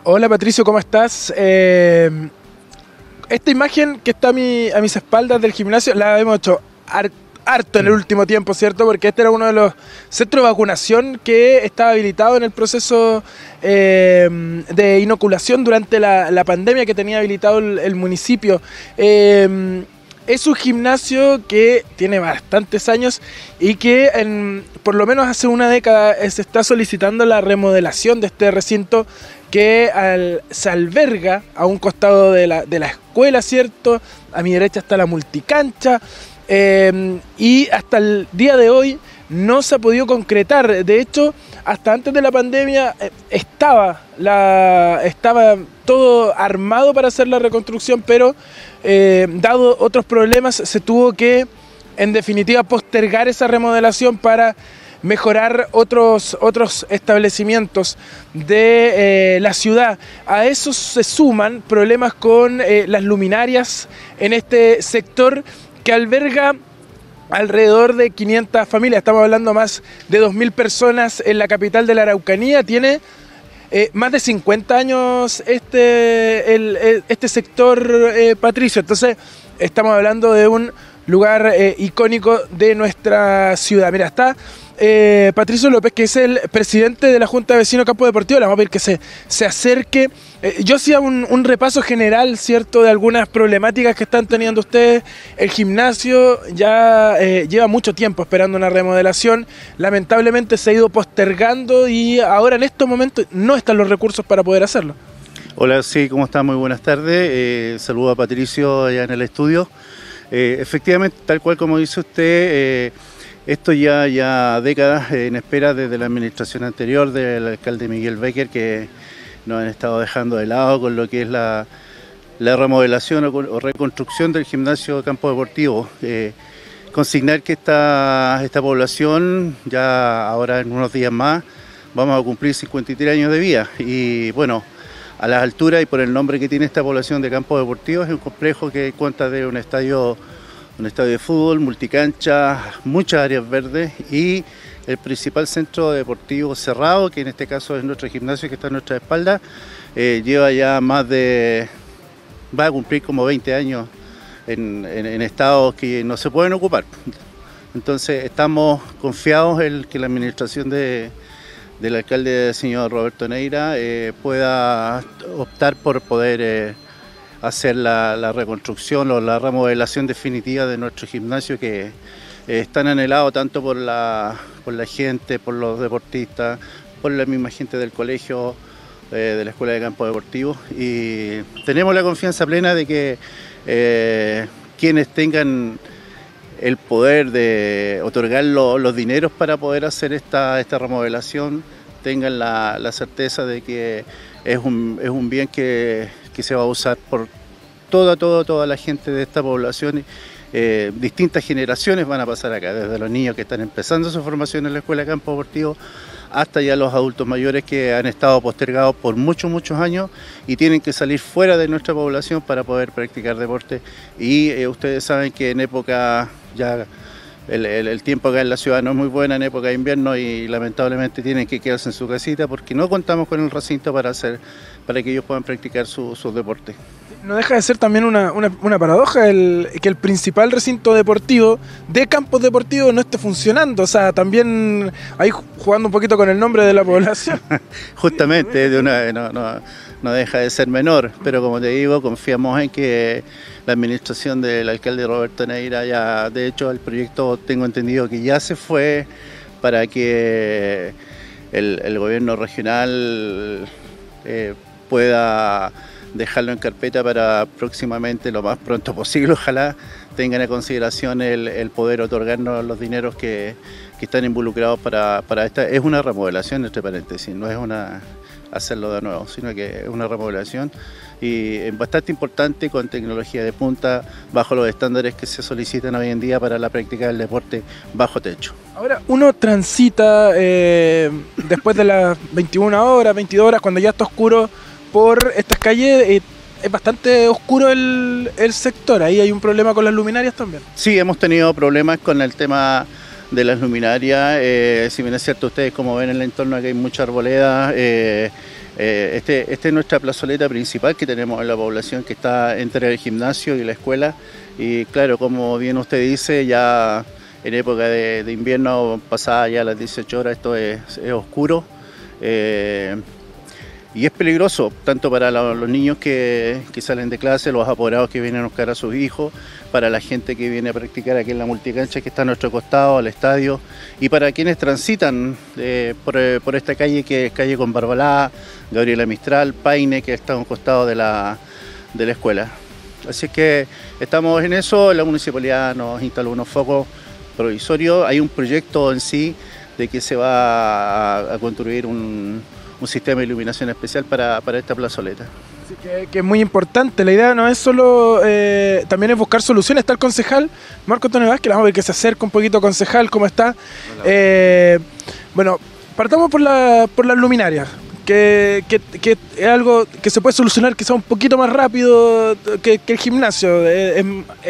Hola Patricio, ¿cómo estás? Esta imagen que está a mis espaldas del gimnasio la hemos hecho harto en el último tiempo, ¿cierto? Porque este era uno de los centros de vacunación que estaba habilitado en el proceso de inoculación durante la pandemia que tenía habilitado el municipio. Es un gimnasio que tiene bastantes años y que por lo menos hace una década se está solicitando la remodelación de este recinto que se alberga a un costado de la escuela, ¿cierto? A mi derecha está la multicancha y hasta el día de hoy no se ha podido concretar. De hecho, hasta antes de la pandemia estaba todo armado para hacer la reconstrucción, pero dado otros problemas se tuvo que, en definitiva, postergar esa remodelación para mejorar otros establecimientos de la ciudad. A eso se suman problemas con las luminarias en este sector que alberga alrededor de 500 familias. Estamos hablando más de 2000 personas en la capital de la Araucanía. Tiene más de 50 años este sector, Patricio. Entonces estamos hablando de un lugar icónico de nuestra ciudad. Mira, está Patricio López, que es el presidente de la Junta de Vecinos Campo Deportivo. Le vamos a pedir que se acerque. Yo hacía un repaso general, ¿cierto?, de algunas problemáticas que están teniendo ustedes. El gimnasio ya lleva mucho tiempo esperando una remodelación. Lamentablemente se ha ido postergando y ahora en estos momentos no están los recursos para poder hacerlo. Hola, sí, ¿cómo está? Muy buenas tardes. Saludo a Patricio allá en el estudio. Efectivamente, tal cual como dice usted, esto ya décadas en espera desde la administración anterior del alcalde Miguel Becker, que nos han estado dejando de lado con lo que es la remodelación o reconstrucción del gimnasio Campo Deportivo. Consignar que esta población, ya ahora en unos días más, vamos a cumplir 53 años de vida. Y bueno, a las alturas y por el nombre que tiene esta población de Campo Deportivo, es un complejo que cuenta de un estadio de fútbol, multicancha, muchas áreas verdes y el principal centro deportivo cerrado, que en este caso es nuestro gimnasio que está a nuestra espalda. Lleva ya va a cumplir como 20 años en estados que no se pueden ocupar. Entonces estamos confiados en que la administración del alcalde, señor Roberto Neira, pueda optar por poder hacer la reconstrucción o la remodelación definitiva de nuestro gimnasio, que es tan anhelado tanto por la gente, por los deportistas, por la misma gente del colegio, de la Escuela de Campo Deportivo. Y tenemos la confianza plena de que quienes tengan el poder de otorgar los dineros para poder hacer esta remodelación tengan la certeza de que es un bien que se va a usar por toda la gente de esta población. Distintas generaciones van a pasar acá, desde los niños que están empezando su formación en la Escuela de Campo Deportivo hasta ya los adultos mayores que han estado postergados por muchos años y tienen que salir fuera de nuestra población para poder practicar deporte. Y ustedes saben que en época ya el tiempo acá en la ciudad no es muy buena, en época de invierno, y lamentablemente tienen que quedarse en su casita porque no contamos con el recinto para que ellos puedan practicar sus deportes. No deja de ser también una paradoja que el principal recinto deportivo de campos deportivos no esté funcionando. O sea, también ahí jugando un poquito con el nombre de la población. Justamente, no deja de ser menor, pero como te digo, confiamos en que la administración del alcalde Roberto Neira, ya de hecho el proyecto tengo entendido que ya se fue para que el gobierno regional pueda dejarlo en carpeta para próximamente, lo más pronto posible, ojalá tengan en consideración el poder otorgarnos los dineros que están involucrados para esta. Es una remodelación, entre paréntesis, no es hacerlo de nuevo, sino que es una remodelación y es bastante importante, con tecnología de punta, bajo los estándares que se solicitan hoy en día para la práctica del deporte bajo techo. Ahora, uno transita después de las 21 horas, 22 horas, cuando ya está oscuro por estas calles, es bastante oscuro el sector. Ahí hay un problema con las luminarias también. Sí, hemos tenido problemas con el tema de las luminarias. Si bien es cierto, ustedes como ven en el entorno aquí hay mucha arboleda. Esta es nuestra plazoleta principal que tenemos en la población, que está entre el gimnasio y la escuela. Y claro, como bien usted dice, ya en época de invierno, pasada ya las 18 horas, esto es oscuro. Y es peligroso, tanto para los niños que salen de clase, los apoderados que vienen a buscar a sus hijos, para la gente que viene a practicar aquí en la multicancha que está a nuestro costado, al estadio, y para quienes transitan por esta calle, que es calle con Barbalá, Gabriela Mistral, Paine, que está a un costado de la escuela. Así que estamos en eso. La municipalidad nos instaló unos focos provisorios. Hay un proyecto en sí de que se va a construir un sistema de iluminación especial para esta plazoleta. Así que es muy importante. La idea no es solo, también es buscar soluciones. Está el concejal Marco Antonio Vázquez, vamos a ver que se acerca un poquito. Concejal, ¿cómo está? Bueno, partamos por las luminarias, que es algo que se puede solucionar quizá un poquito más rápido que el gimnasio. Es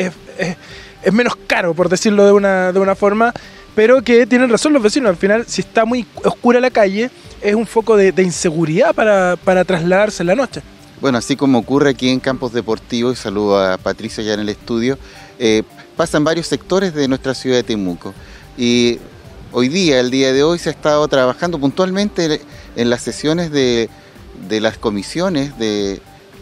menos caro, por decirlo de una forma, pero que tienen razón los vecinos. Al final, si está muy oscura la calle, es un foco de inseguridad para trasladarse en la noche. Bueno, así como ocurre aquí en Campos Deportivos, y saludo a Patricia ya en el estudio, pasan varios sectores de nuestra ciudad de Temuco. Y hoy día, el día de hoy, se ha estado trabajando puntualmente en las sesiones de las comisiones de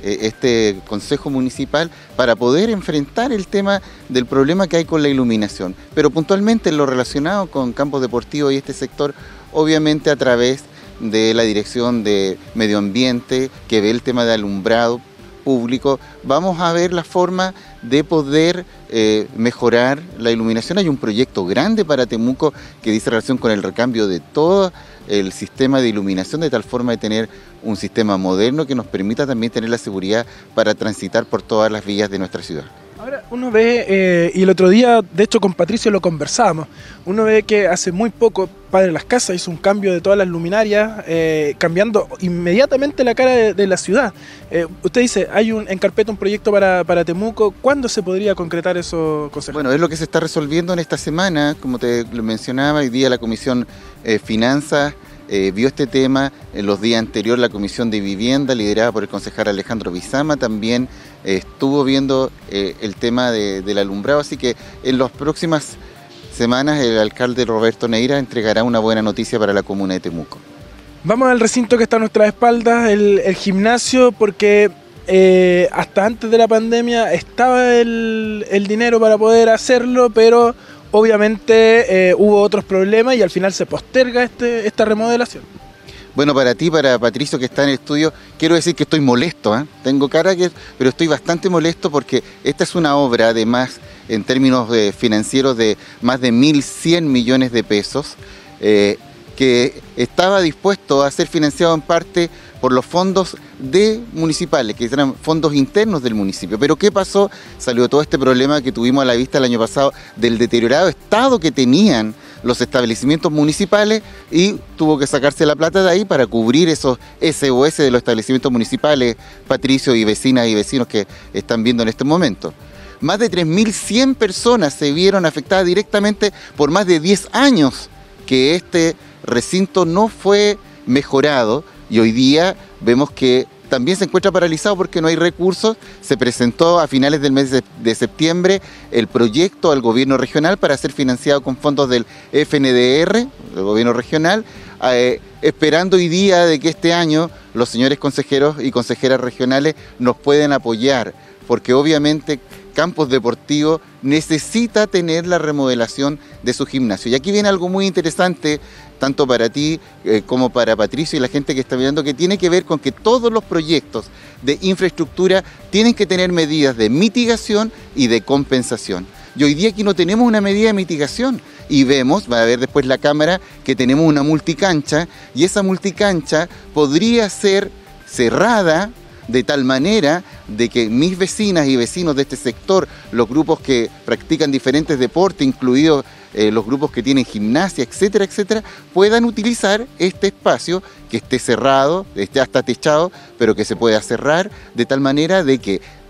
este Consejo Municipal para poder enfrentar el tema del problema que hay con la iluminación. Pero puntualmente en lo relacionado con Campos Deportivos y este sector, obviamente a través de la Dirección de Medio Ambiente, que ve el tema de alumbrado público, vamos a ver la forma de poder mejorar la iluminación. Hay un proyecto grande para Temuco que dice relación con el recambio de todo el sistema de iluminación, de tal forma de tener un sistema moderno que nos permita también tener la seguridad para transitar por todas las vías de nuestra ciudad. Ahora uno ve, y el otro día de hecho con Patricio lo conversábamos, uno ve que hace muy poco Padre Las Casas hizo un cambio de todas las luminarias, cambiando inmediatamente la cara de la ciudad. Usted dice, hay en carpeta un proyecto para Temuco. ¿Cuándo se podría concretar eso, concejal? Bueno, es lo que se está resolviendo en esta semana. Como te lo mencionaba, hoy día la Comisión Finanzas vio este tema. En los días anteriores la Comisión de Vivienda, liderada por el concejal Alejandro Bizama, también estuvo viendo el tema del alumbrado. Así que en las próximas semanas el alcalde Roberto Neira entregará una buena noticia para la comuna de Temuco. Vamos al recinto que está a nuestras espaldas, el gimnasio, porque hasta antes de la pandemia estaba el dinero para poder hacerlo, pero obviamente hubo otros problemas y al final se posterga esta remodelación. Bueno, para ti, para Patricio que está en el estudio, quiero decir que estoy molesto, ¿eh? Tengo pero estoy bastante molesto porque esta es una obra, además, en términos financieros, de más de 1.100 millones de pesos, que estaba dispuesto a ser financiado en parte por los fondos municipales, que eran fondos internos del municipio. Pero ¿qué pasó? Salió todo este problema que tuvimos a la vista el año pasado del deteriorado estado que tenían los establecimientos municipales, y tuvo que sacarse la plata de ahí para cubrir esos SOS de los establecimientos municipales, Patricio, y vecinas y vecinos que están viendo en este momento. Más de 3.100 personas se vieron afectadas directamente por más de 10 años que este recinto no fue mejorado, y hoy día vemos que también se encuentra paralizado porque no hay recursos. Se presentó a finales del mes de septiembre el proyecto al gobierno regional para ser financiado con fondos del FNDR, el gobierno regional, esperando hoy día de que este año los señores consejeros y consejeras regionales nos puedan apoyar, porque obviamente Campos Deportivos necesita tener la remodelación de su gimnasio. Y aquí viene algo muy interesante, tanto para ti como para Patricio y la gente que está mirando, que tiene que ver con que todos los proyectos de infraestructura tienen que tener medidas de mitigación y de compensación. Y hoy día aquí no tenemos una medida de mitigación, y vemos, va a ver después la cámara, que tenemos una multicancha, y esa multicancha podría ser cerrada de tal manera de que mis vecinas y vecinos de este sector, los grupos que practican diferentes deportes, incluidos los grupos que tienen gimnasia, etcétera, etcétera, puedan utilizar este espacio que esté cerrado, esté hasta techado, pero que se pueda cerrar de tal manera de que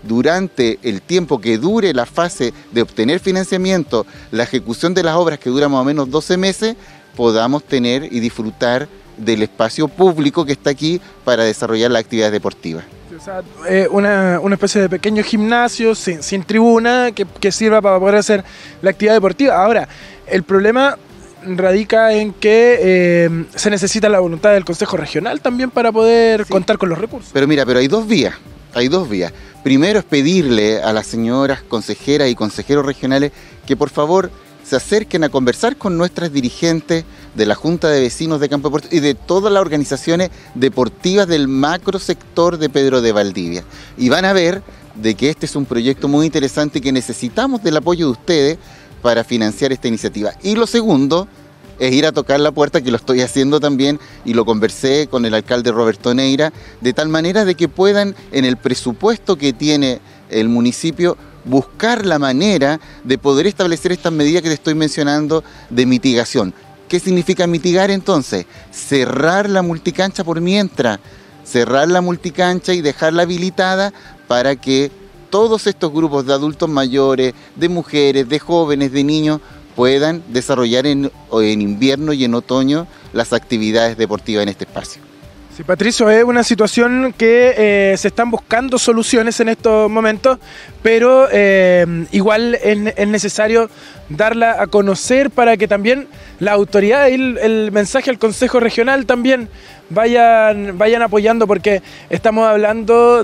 durante el tiempo que dure la fase de obtener financiamiento, la ejecución de las obras que dura más o menos 12 meses, podamos tener y disfrutar del espacio público que está aquí para desarrollar las actividades deportivas. O sea, una especie de pequeño gimnasio sin tribuna que sirva para poder hacer la actividad deportiva. Ahora, el problema radica en que se necesita la voluntad del Consejo Regional también para poder contar con los recursos. Pero mira, hay dos vías. Primero es pedirle a las señoras consejeras y consejeros regionales que por favor se acerquen a conversar con nuestras dirigentes de la Junta de Vecinos de Campo Deportivo y de todas las organizaciones deportivas del macro sector de Pedro de Valdivia. Y van a ver de que este es un proyecto muy interesante y que necesitamos del apoyo de ustedes para financiar esta iniciativa. Y lo segundo es ir a tocar la puerta, que lo estoy haciendo también y lo conversé con el alcalde Roberto Neira, de tal manera de que puedan, en el presupuesto que tiene el municipio, buscar la manera de poder establecer estas medidas que te estoy mencionando de mitigación. ¿Qué significa mitigar entonces? Cerrar la multicancha por mientras, cerrar la multicancha y dejarla habilitada para que todos estos grupos de adultos mayores, de mujeres, de jóvenes, de niños, puedan desarrollar en invierno y en otoño las actividades deportivas en este espacio. Sí, Patricio, es una situación que se están buscando soluciones en estos momentos, pero igual es necesario darla a conocer para que también la autoridad y el mensaje al Consejo Regional también vayan apoyando, porque estamos hablando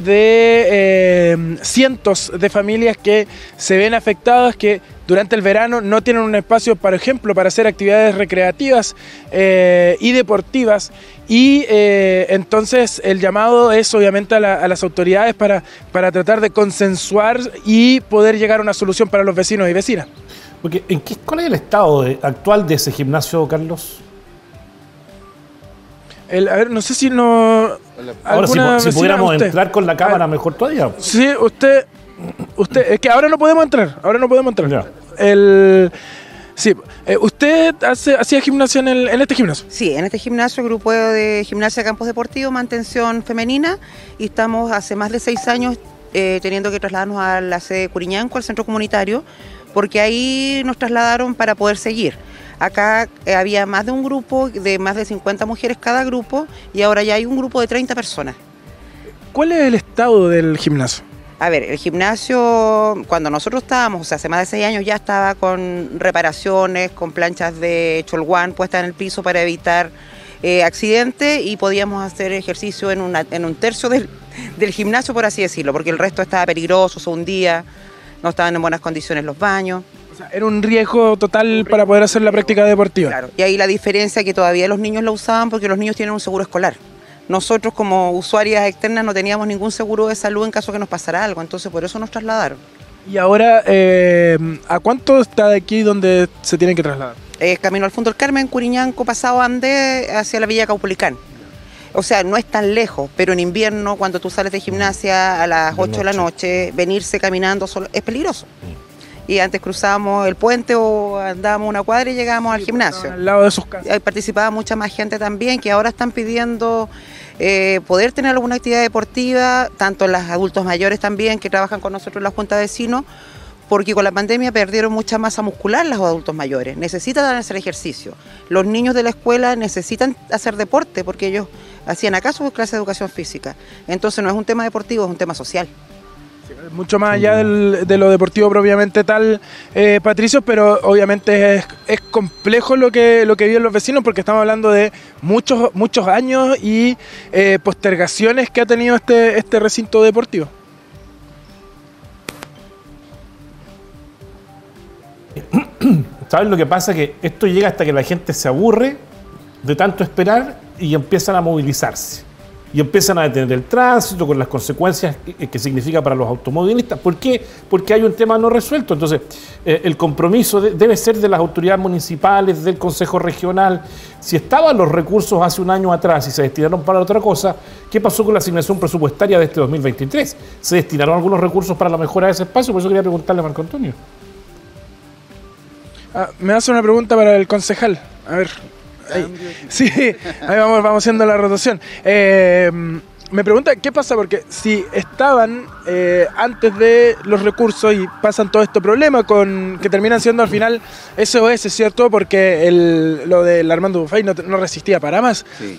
de cientos de familias que se ven afectadas, que durante el verano no tienen un espacio, por ejemplo, para hacer actividades recreativas y deportivas, y entonces el llamado es obviamente a las autoridades para tratar de consensuar y poder llegar a una solución para los vecinos y vecinas. Porque, ¿cuál es el estado actual de ese gimnasio, Carlos? A ver, no sé si no... Ahora, si pudiéramos entrar con la cámara, mejor todavía. Sí, usted, es que ahora no podemos entrar, Ya. Sí, ¿usted hacía gimnasia en este gimnasio? Sí, en este gimnasio, grupo de gimnasia de campos deportivos, mantención femenina, y estamos hace más de 6 años teniendo que trasladarnos a la sede de Curiñanco, al centro comunitario, porque ahí nos trasladaron para poder seguir. Acá había más de un grupo, de más de 50 mujeres cada grupo, y ahora ya hay un grupo de 30 personas. ¿Cuál es el estado del gimnasio? A ver, el gimnasio, cuando nosotros estábamos, o sea, hace más de 6 años, ya estaba con reparaciones, con planchas de cholguán puestas en el piso para evitar accidentes, y podíamos hacer ejercicio en un tercio del gimnasio, por así decirlo, porque el resto estaba peligroso, se hundía, no estaban en buenas condiciones los baños. O sea, era un riesgo total para poder hacer la práctica deportiva. Claro, y ahí la diferencia es que todavía los niños lo usaban porque los niños tienen un seguro escolar. Nosotros como usuarias externas no teníamos ningún seguro de salud en caso que nos pasara algo, entonces por eso nos trasladaron. Y ahora, ¿a cuánto está de aquí donde se tienen que trasladar? Camino al Fondo del Carmen, Curiñanco, pasado Andé, hacia la Villa Caupolicán. O sea, no es tan lejos, pero en invierno, cuando tú sales de gimnasia a las 8 de la noche, venirse caminando solo es peligroso. Y antes cruzábamos el puente o andábamos una cuadra y llegábamos al gimnasio. Al lado de sus casas. Ahí participaba mucha más gente también, que ahora están pidiendo poder tener alguna actividad deportiva, tanto los adultos mayores también, que trabajan con nosotros en la Junta de Vecinos, porque con la pandemia perdieron mucha masa muscular los adultos mayores, necesitan hacer ejercicio. Los niños de la escuela necesitan hacer deporte, porque ellos hacían acá su clase de educación física. Entonces no es un tema deportivo, es un tema social. Mucho más allá de lo deportivo propiamente tal, Patricio, pero obviamente es complejo lo que viven los vecinos, porque estamos hablando de muchos años y postergaciones que ha tenido este recinto deportivo. ¿Sabes lo que pasa? Que esto llega hasta que la gente se aburre de tanto esperar y empiezan a movilizarse. Y empiezan a detener el tránsito con las consecuencias que significa para los automovilistas. ¿Por qué? Porque hay un tema no resuelto. Entonces, el compromiso debe ser de las autoridades municipales, del Consejo Regional. Si estaban los recursos hace un año atrás y se destinaron para otra cosa, ¿qué pasó con la asignación presupuestaria de este 2023? ¿Se destinaron algunos recursos para la mejora de ese espacio? Por eso quería preguntarle a Marco Antonio. Me hace una pregunta para el concejal. A ver. Ahí. Sí, ahí vamos haciendo la rotación. me pregunta qué pasa, porque si estaban antes de los recursos y pasan todo este problema con que terminan siendo al final SOS, ¿cierto? Porque lo del Armando Bufay no resistía para más. Sí.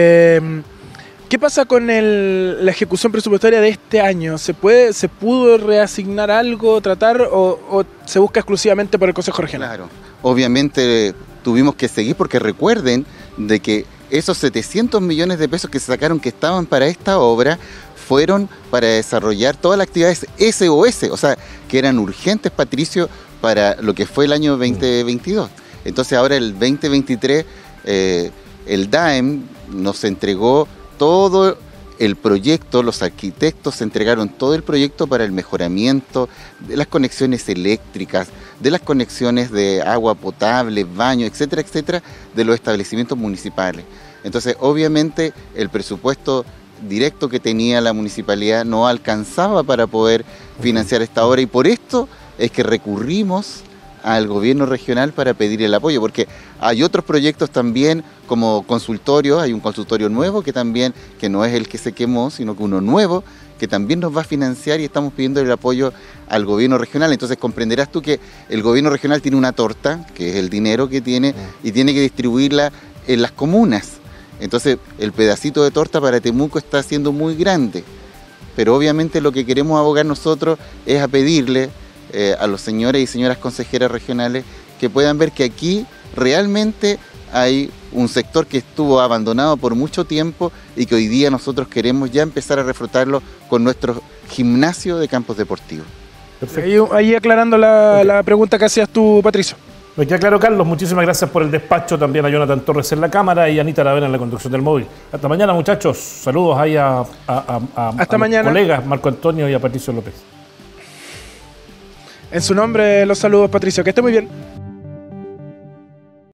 ¿Qué pasa con la ejecución presupuestaria de este año? ¿Se pudo reasignar algo, tratar, o se busca exclusivamente por el Consejo Regional? Claro, obviamente tuvimos que seguir, porque recuerden de que esos 700 millones de pesos que se sacaron que estaban para esta obra fueron para desarrollar todas las actividades SOS, o sea, que eran urgentes, Patricio, para lo que fue el año 2022. Entonces ahora el 2023, el DAEM nos entregó todo el proyecto, los arquitectos entregaron todo el proyecto para el mejoramiento de las conexiones eléctricas, de las conexiones de agua potable, baño, etcétera, etcétera, de los establecimientos municipales. Entonces, obviamente, el presupuesto directo que tenía la municipalidad no alcanzaba para poder financiar esta obra, y por esto es que recurrimos al gobierno regional para pedir el apoyo, porque hay otros proyectos también como consultorios, hay un consultorio nuevo que no es el que se quemó, sino que uno nuevo que también nos va a financiar, y estamos pidiendo el apoyo al gobierno regional. Entonces comprenderás tú que el gobierno regional tiene una torta, que es el dinero que tiene, y tiene que distribuirla en las comunas. Entonces el pedacito de torta para Temuco está siendo muy grande, pero obviamente lo que queremos abogar nosotros es a pedirle a los señores y señoras consejeras regionales que puedan ver que aquí realmente hay un sector que estuvo abandonado por mucho tiempo y que hoy día nosotros queremos ya empezar a reflotarlo con nuestro gimnasio de campos deportivos. Ahí aclarando la pregunta que hacías tú, Patricio. Me queda claro, Carlos. Muchísimas gracias por el despacho. También a Jonathan Torres en la cámara y a Anita Aravena en la conducción del móvil. Hasta mañana, muchachos. Saludos ahí a mañana. Los colegas Marco Antonio y a Patricio López. En su nombre, los saludos, Patricio. Que esté muy bien.